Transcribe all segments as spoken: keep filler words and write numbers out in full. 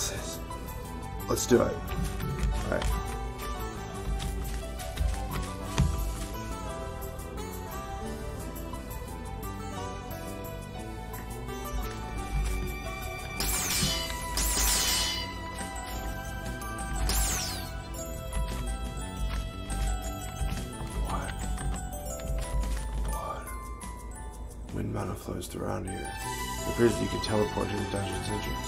this is. Let's do it. Alright. What? What? Wind mana flows through around here. It appears that you can teleport to the dungeon's entrance.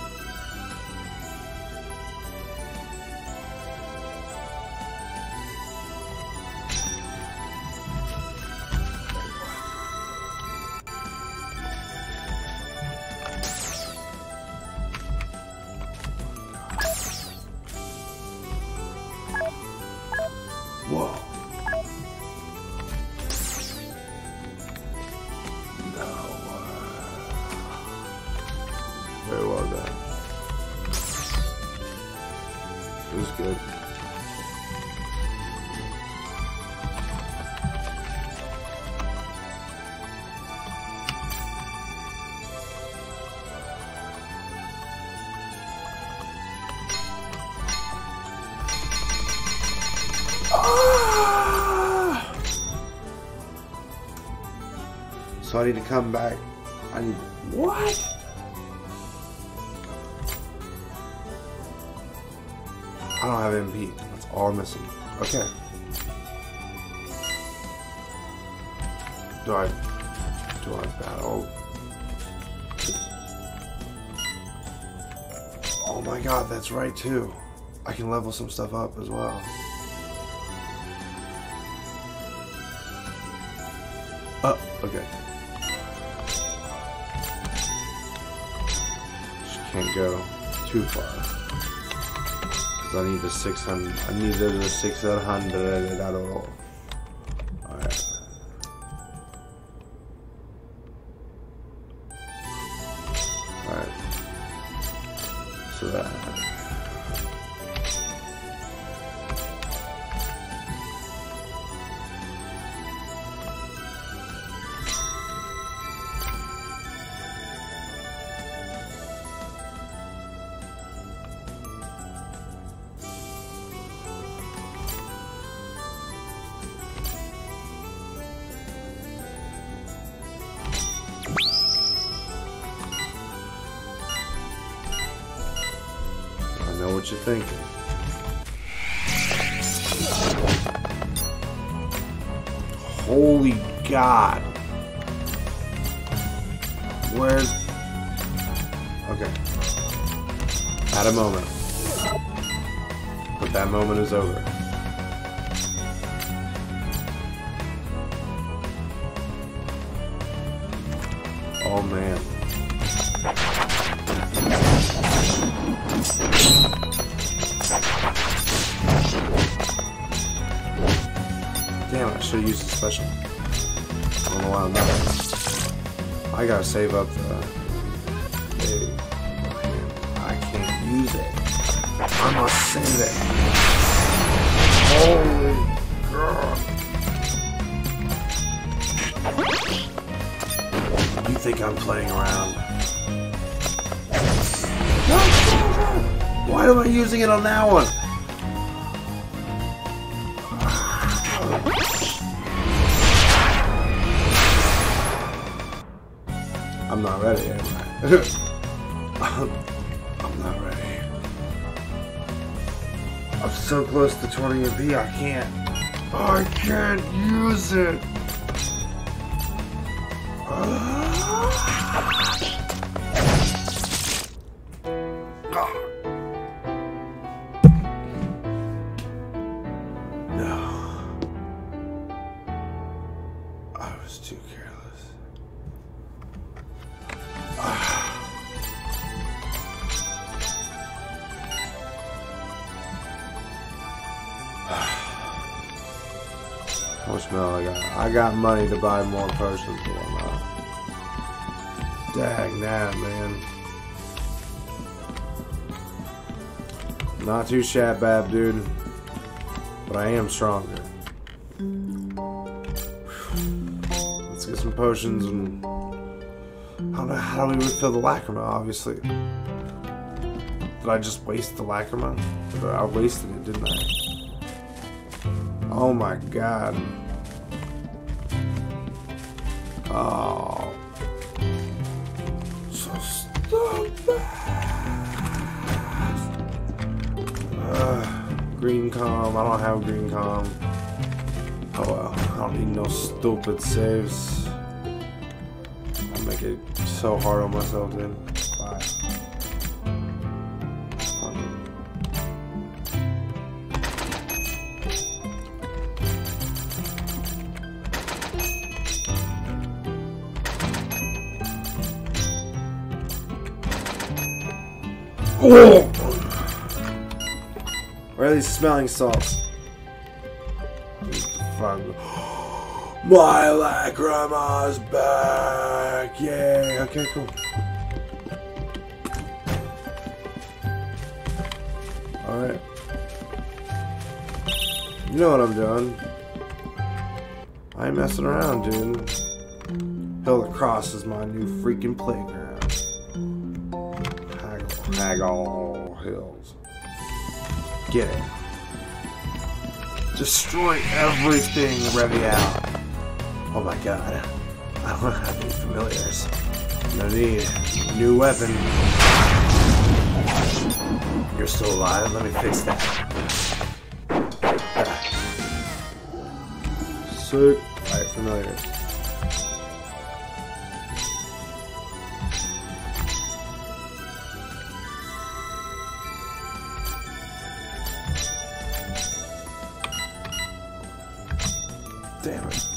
Whoa. No. Very well done. It was good. So I need to come back. I need. What? I don't have M P. That's all I'm missing. Okay. Do I. Do I battle? Oh my god, that's right too. I can level some stuff up as well. Oh, okay. Can't go too far. Cause I need the six hundred. I needed the six hundred at all. Alright. Alright. So that. Know what you're thinking. Holy God. Where's... Okay. At a moment. But that moment is over. Oh man. Damn, I should have used the special. I don't know why I'm not. I gotta save up the... Hey, I can't use it. I must save it. Holy God. You think I'm playing around? Why am I using it on that one? I'm not ready, am I? I'm not ready. I'm so close to twenty M P, I can't. I can't use it. No. I was too careless. How much mail I got? I got money to buy more potions, but I'm not. Dang that, man. Not too shabab, dude. But I am stronger. Let's get some potions and... I don't know, how do we refill the lacrima, obviously? Did I just waste the Lacrima? I wasted it, didn't I? Oh my god. Oh. So stupid. Uh, green com. I don't have green com. Oh well. I don't need no stupid saves. I make it so hard on myself, dude. Bye. Oh! Where are these smelling salts? Fun. My Lacrima's back! Yay! Okay, cool. Alright. You know what I'm doing. I ain't messing around, dude. Hill Across is my new freaking playground. Haggle Hills. Get it. Destroy everything, Revy out. Oh my god. I don't have any familiars. No need. New weapon. You're still alive? Let me fix that. Sick. Alright, familiars. Damn it.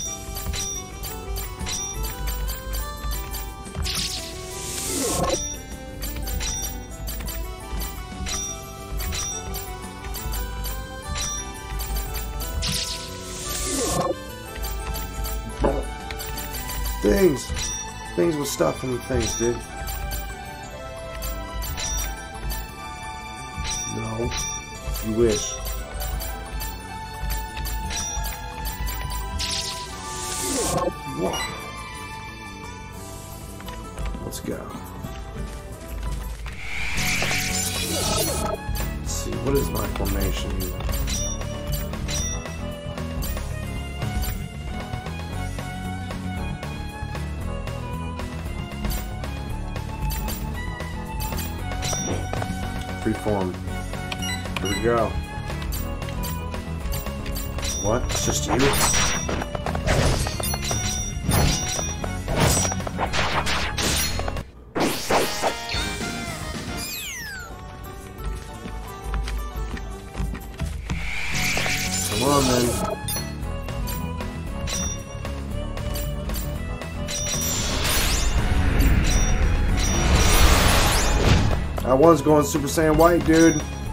Things. Things with stuff in the things, dude. No. You wish. Wow. Let's go. Let's see, what is my formation? Freeform. Here we go. What? It's just you? Come on, then. That one's going Super Saiyan White, dude.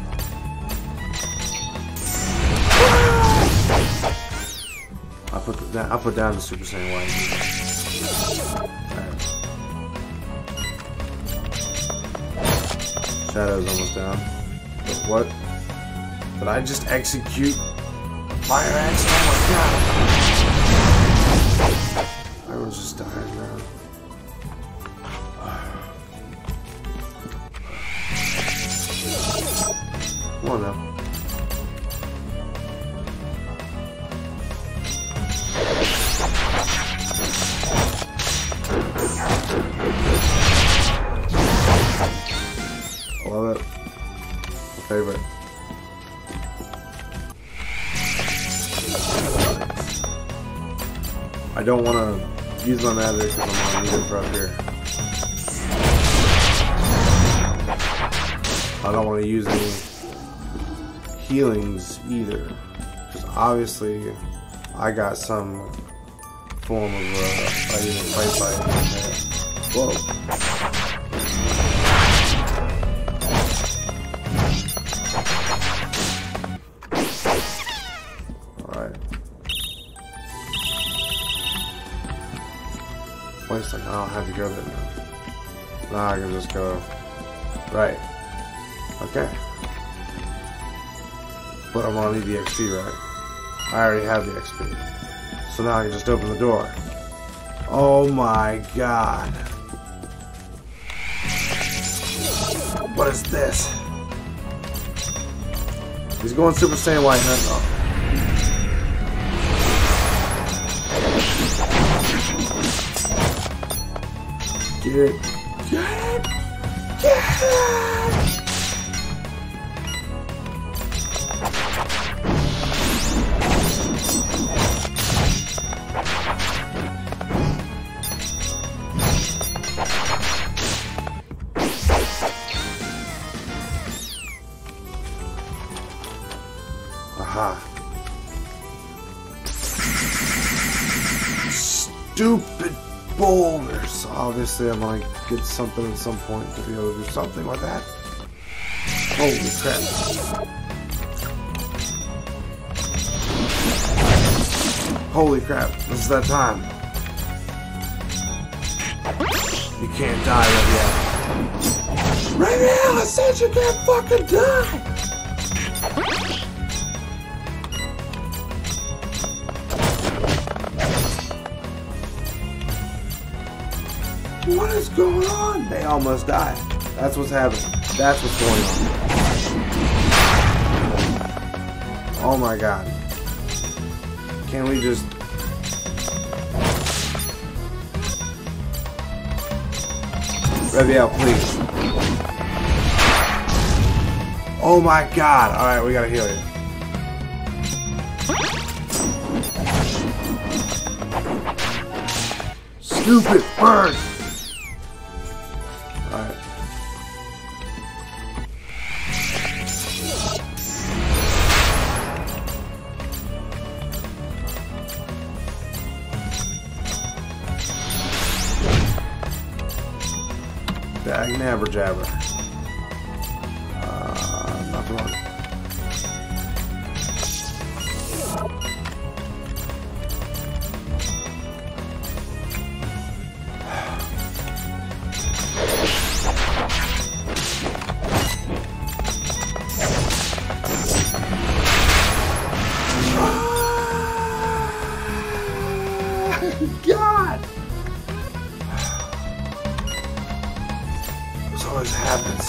I put the, I put down the Super Saiyan White. Right. Shadow's almost down. What? Did I just execute Fire Axe? Oh my god! Everyone's just dying now. Come on now. I love it. My favorite. I don't want to use my magic because I'm going to need it for up here. I don't want to use any healings either, because obviously I got some form of uh, fighting and fight fight. Whoa. Alright. Wait a second, I don't have to go there now. Now I can just go right. Okay. But I'm gonna need the X P, right? I already have the X P. So now I can just open the door. Oh my god. What is this? He's going Super Saiyan White. Oh. Get it. Get it. Get it. Aha. Stupid boulders. Obviously, I'm gonna get something at some point to be able to do something like that. Holy crap. Holy crap. This is that time. You can't die right yet. Right now, I said you can't fucking die! What is going on? They almost died. That's what's happening. That's what's going on. Oh my god. Can we just... Reviel, please. Oh my god. Alright, we gotta heal you. Stupid bird! Alright. Dag nabber jabber. Uh, nothing wrong. God! This always happens.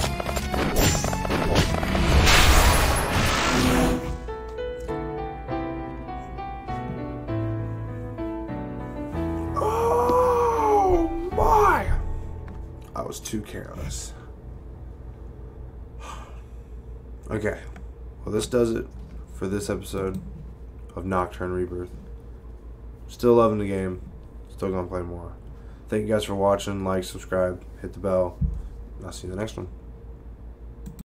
Oh my! I was too careless. Okay. Well, this does it for this episode of Nocturne Rebirth. Still loving the game. Still gonna play more. Thank you guys for watching. Like, subscribe, hit the bell. I'll see you in the next one.